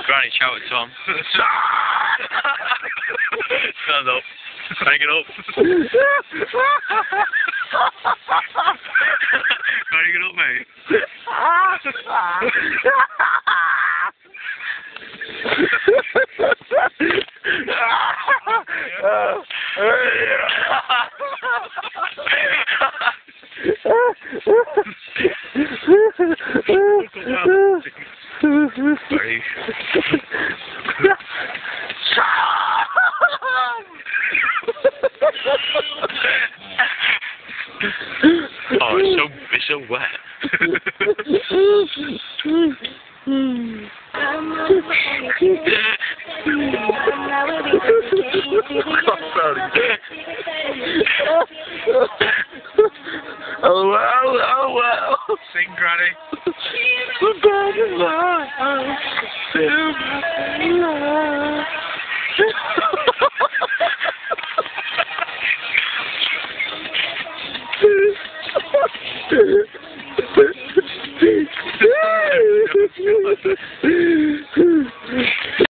Granny, shout at Tom. Stand up. Hang it up. Hang it up, mate. Oh, it's so wet. Oh well. Sing, Granny.